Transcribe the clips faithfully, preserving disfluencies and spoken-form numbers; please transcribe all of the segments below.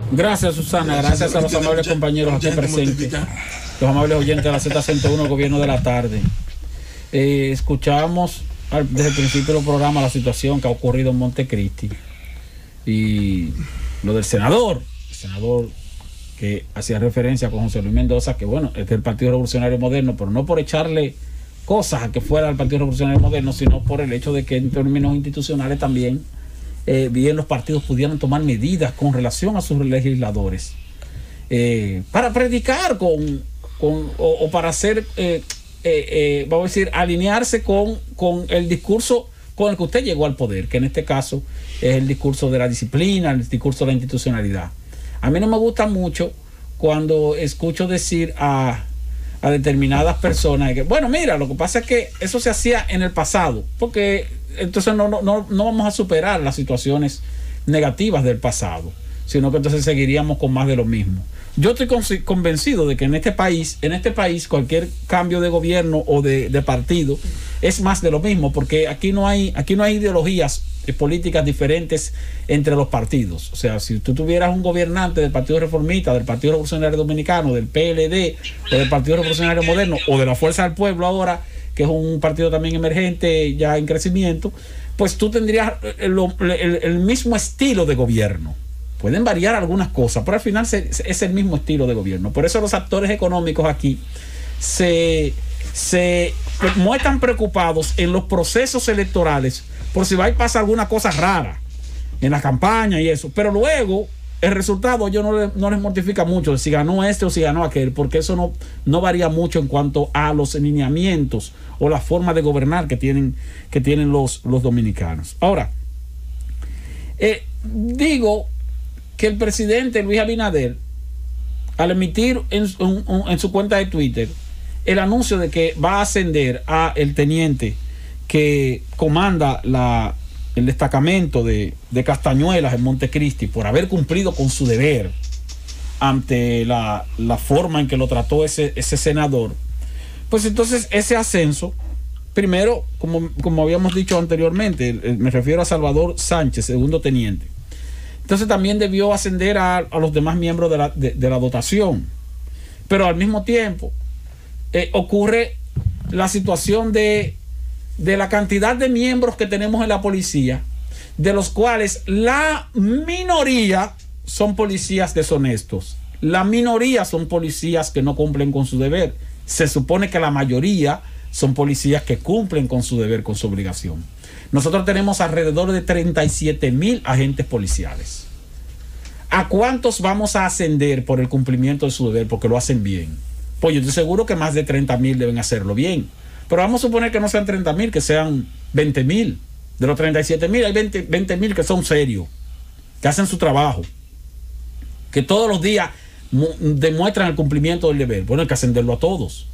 Gracias, Susana. Gracias a los amables compañeros aquí presentes, los amables oyentes de la Z ciento uno, el gobierno de la tarde. Eh, escuchamos desde el principio del programa la situación que ha ocurrido en Montecristi y lo del senador, el senador que hacía referencia con José Luis Mendoza, que bueno, es del Partido Revolucionario Moderno, pero no por echarle cosas a que fuera del Partido Revolucionario Moderno, sino por el hecho de que en términos institucionales también eh, bien los partidos pudieran tomar medidas con relación a sus legisladores eh, para predicar con, con o, o para hacer eh, eh, eh, vamos a decir, alinearse con, con el discurso con el que usted llegó al poder, que en este caso es el discurso de la disciplina, el discurso de la institucionalidad. A mí no me gusta mucho cuando escucho decir a, a determinadas personas que, bueno, mira, lo que pasa es que eso se hacía en el pasado, porque entonces no, no, no, no vamos a superar las situaciones negativas del pasado, sino que entonces seguiríamos con más de lo mismo. Yo estoy convencido de que en este país, en este país, cualquier cambio de gobierno o de, de partido es más de lo mismo, porque aquí no hay, aquí no hay ideologías políticas diferentes entre los partidos. O sea, si tú tuvieras un gobernante del Partido Reformista, del Partido Revolucionario Dominicano, del P L D, o del Partido Revolucionario Moderno, o de la Fuerza del Pueblo ahora, que es un partido también emergente ya en crecimiento, pues tú tendrías el, el, el mismo estilo de gobierno. Pueden variar algunas cosas, pero al final se, es el mismo estilo de gobierno. Por eso los actores económicos aquí se, se muestran preocupados en los procesos electorales por si va a pasar alguna cosa rara en la campaña y eso. Pero luego el resultado yo no, le, no les mortifica mucho de si ganó este o si ganó aquel, porque eso no, no varía mucho en cuanto a los lineamientos o la forma de gobernar que tienen, que tienen los, los dominicanos. Ahora, eh, digo que el presidente Luis Abinader, al emitir en, en, en su cuenta de Twitter el anuncio de que va a ascender a el teniente que comanda la, el destacamento de, de Castañuelas en Montecristi por haber cumplido con su deber ante la, la forma en que lo trató ese, ese senador, pues entonces ese ascenso, primero, como, como habíamos dicho anteriormente, me refiero a Salvador Sánchez, segundo teniente. Entonces también debió ascender a, a los demás miembros de la, de, de la dotación. Pero al mismo tiempo eh, ocurre la situación de, de la cantidad de miembros que tenemos en la policía, de los cuales la minoría son policías deshonestos. La minoría son policías que no cumplen con su deber. Se supone que la mayoría son policías que cumplen con su deber, con su obligación. Nosotros tenemos alrededor de treinta y siete mil agentes policiales. ¿A cuántos vamos a ascender por el cumplimiento de su deber? Porque lo hacen bien. Pues yo estoy seguro que más de treinta mil deben hacerlo bien. Pero vamos a suponer que no sean treinta mil, que sean veinte mil. De los treinta y siete mil hay veinte mil que son serios, que hacen su trabajo, que todos los días demuestran el cumplimiento del deber. Bueno, hay que ascenderlo a todos.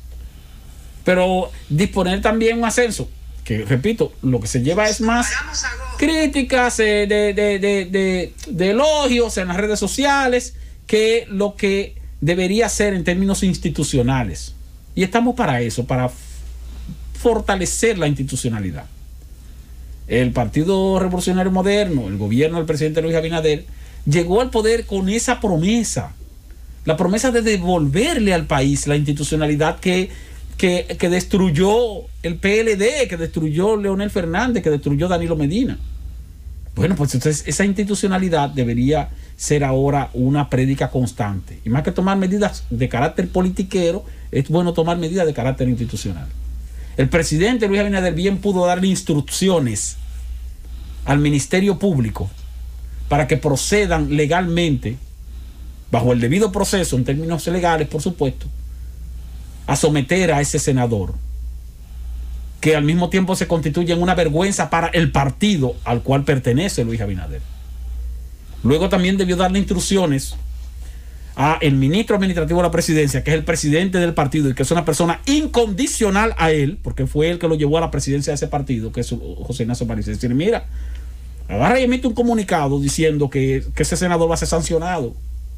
Pero disponer también un ascenso, que repito, lo que se lleva es más críticas eh, de, de, de, de, de elogios en las redes sociales que lo que debería ser en términos institucionales. Y estamos para eso, para fortalecer la institucionalidad. El Partido Revolucionario Moderno, el gobierno del presidente Luis Abinader, llegó al poder con esa promesa, la promesa de devolverle al país la institucionalidad que Que, que destruyó el P L D, que destruyó Leonel Fernández, que destruyó Danilo Medina. Bueno, pues entonces esa institucionalidad debería ser ahora una prédica constante. Y más que tomar medidas de carácter politiquero, es bueno tomar medidas de carácter institucional. El presidente Luis Abinader bien pudo darle instrucciones al Ministerio Público para que procedan legalmente, bajo el debido proceso, en términos legales, por supuesto, a someter a ese senador, que al mismo tiempo se constituye en una vergüenza para el partido al cual pertenece Luis Abinader. Luego también debió darle instrucciones a el ministro administrativo de la presidencia, que es el presidente del partido y que es una persona incondicional a él, porque fue él que lo llevó a la presidencia de ese partido, que es José Ignacio París. Es decir, mira, agarra y emite un comunicado diciendo que, que ese senador va a ser sancionado.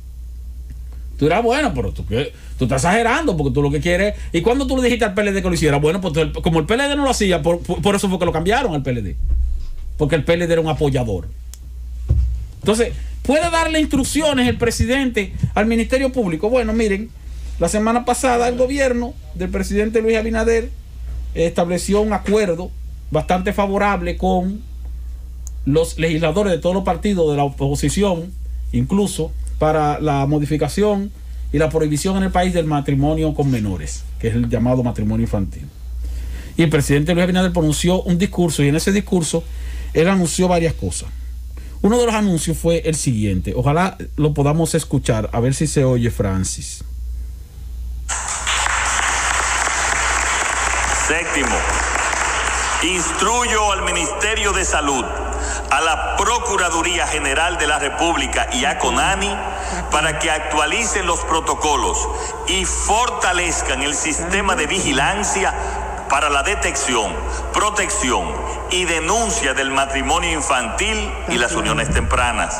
Tú dirás, bueno, pero tú, tú estás exagerando porque tú lo que quieres. ¿Y cuando tú le dijiste al P L D que lo hiciera? Bueno, pues como el P L D no lo hacía, por, por, por eso fue que lo cambiaron al P L D. Porque el P L D era un apoyador. Entonces, puede darle instrucciones el presidente al Ministerio Público. Bueno, miren, la semana pasada el gobierno del presidente Luis Abinader estableció un acuerdo bastante favorable con los legisladores de todos los partidos de la oposición, incluso para la modificación y la prohibición en el país del matrimonio con menores, que es el llamado matrimonio infantil. Y el presidente Luis Abinader pronunció un discurso, y en ese discurso él anunció varias cosas. Uno de los anuncios fue el siguiente, ojalá lo podamos escuchar, a ver si se oye, Francis. Séptimo, instruyo al Ministerio de Salud, a la Procuraduría General de la República y a CONANI para que actualicen los protocolos y fortalezcan el sistema de vigilancia para la detección, protección y denuncia del matrimonio infantil y las uniones tempranas.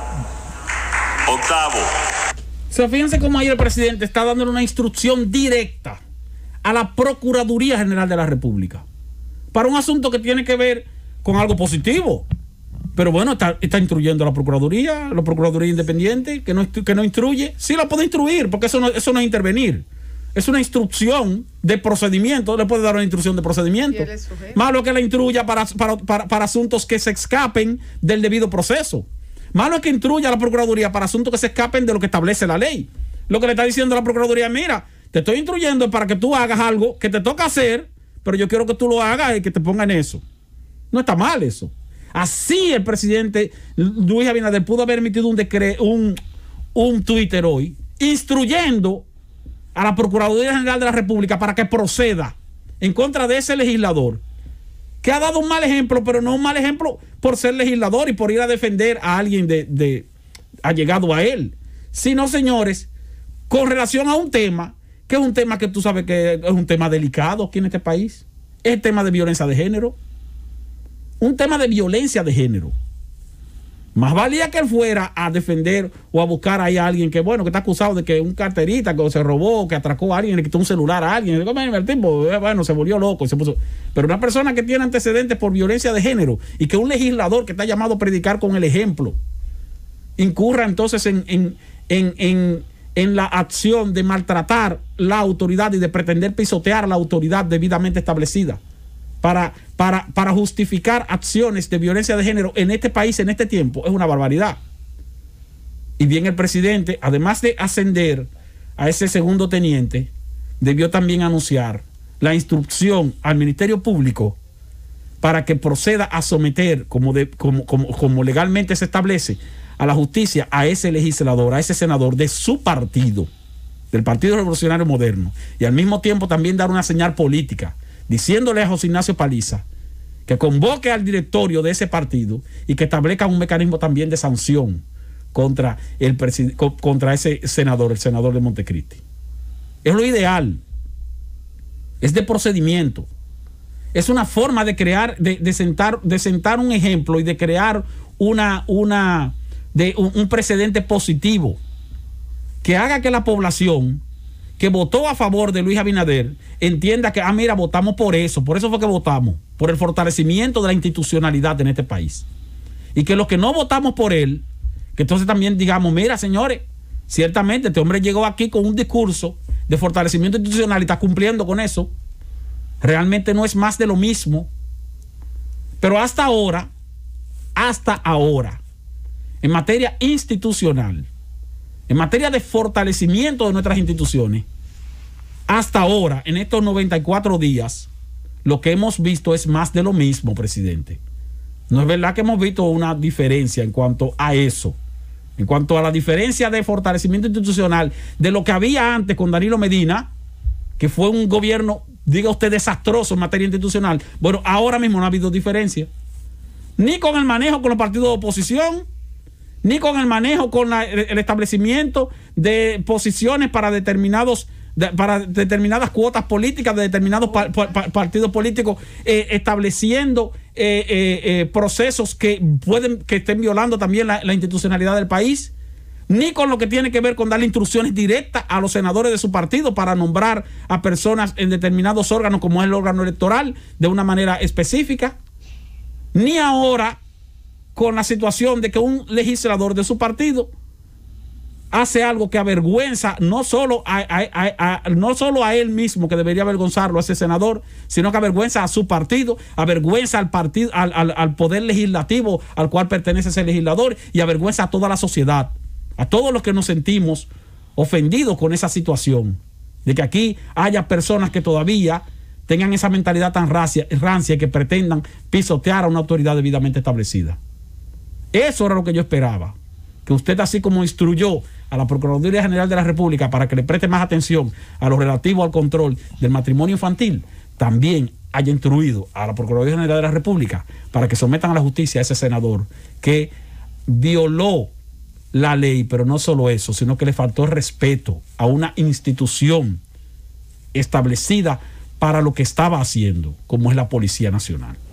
Octavo. O sea, fíjense cómo ahí el presidente está dándole una instrucción directa a la Procuraduría General de la República para un asunto que tiene que ver con algo positivo. Pero bueno, está, está instruyendo a la Procuraduría, la Procuraduría Independiente, que no, que no instruye. Sí la puede instruir, porque eso no, eso no es intervenir. Es una instrucción de procedimiento, le puede dar una instrucción de procedimiento. Malo que la instruya para, para, para, para asuntos que se escapen del debido proceso. Malo es que instruya a la Procuraduría para asuntos que se escapen de lo que establece la ley. Lo que le está diciendo a la Procuraduría, mira, te estoy instruyendo para que tú hagas algo que te toca hacer, pero yo quiero que tú lo hagas y que te ponga en eso. No está mal eso. Así el presidente Luis Abinader pudo haber emitido un decreto, un, un Twitter hoy, instruyendo a la Procuraduría General de la República para que proceda en contra de ese legislador que ha dado un mal ejemplo, pero no un mal ejemplo por ser legislador y por ir a defender a alguien de, de allegado a él, sino, señores, con relación a un tema que es un tema que tú sabes que es un tema delicado aquí en este país, es el tema de violencia de género, un tema de violencia de género. Más valía que él fuera a defender o a buscar ahí a alguien que, bueno, que está acusado de que un carterista que se robó, que atracó a alguien, le quitó un celular a alguien. El tipo, bueno, se volvió loco. Se puso. Pero una persona que tiene antecedentes por violencia de género y que un legislador que está llamado a predicar con el ejemplo incurra entonces en, en, en, en, en la acción de maltratar la autoridad y de pretender pisotear la autoridad debidamente establecida. Para, para, para justificar acciones de violencia de género en este país, en este tiempo, es una barbaridad. Y bien, el presidente, además de ascender a ese segundo teniente, debió también anunciar la instrucción al Ministerio Público para que proceda a someter, como, de, como, como, como legalmente se establece, a la justicia a ese legislador, a ese senador de su partido, del Partido Revolucionario Moderno, y al mismo tiempo también dar una señal política, diciéndole a José Ignacio Paliza que convoque al directorio de ese partido y que establezca un mecanismo también de sanción contra, el contra ese senador, el senador de Montecristi. Es lo ideal. Es de procedimiento. Es una forma de crear, de, de, sentar, de sentar un ejemplo y de crear una, una, de, un, un precedente positivo que haga que la población que votó a favor de Luis Abinader entienda que, ah, mira, votamos por eso, por eso fue que votamos, por el fortalecimiento de la institucionalidad en este país. Y que los que no votamos por él, que entonces también digamos, mira, señores, ciertamente este hombre llegó aquí con un discurso de fortalecimiento institucional y está cumpliendo con eso. Realmente no es más de lo mismo. Pero hasta ahora, hasta ahora, en materia institucional, en materia de fortalecimiento de nuestras instituciones, hasta ahora, en estos noventa y cuatro días, lo que hemos visto es más de lo mismo, presidente. No es verdad que hemos visto una diferencia en cuanto a eso, en cuanto a la diferencia de fortalecimiento institucional de lo que había antes con Danilo Medina, que fue un gobierno, diga usted, desastroso en materia institucional. Bueno, ahora mismo no ha habido diferencia, ni con el manejo con los partidos de oposición, ni con el manejo con la, el establecimiento de posiciones para determinados de, para determinadas cuotas políticas de determinados pa, pa, pa, partidos políticos, eh, estableciendo eh, eh, eh, procesos que pueden que estén violando también la, la institucionalidad del país, ni con lo que tiene que ver con darle instrucciones directas a los senadores de su partido para nombrar a personas en determinados órganos como es el órgano electoral de una manera específica, ni ahora con la situación de que un legislador de su partido hace algo que avergüenza no solo a, a, a, a, no solo a él mismo, que debería avergonzarlo a ese senador, sino que avergüenza a su partido, avergüenza al partido, al, al, al poder legislativo al cual pertenece ese legislador, y avergüenza a toda la sociedad, a todos los que nos sentimos ofendidos con esa situación, de que aquí haya personas que todavía tengan esa mentalidad tan rancia, rancia que pretendan pisotear a una autoridad debidamente establecida. Eso era lo que yo esperaba, que usted, así como instruyó a la Procuraduría General de la República para que le preste más atención a lo relativo al control del matrimonio infantil, también haya instruido a la Procuraduría General de la República para que sometan a la justicia a ese senador que violó la ley, pero no solo eso, sino que le faltó respeto a una institución establecida para lo que estaba haciendo, como es la Policía Nacional.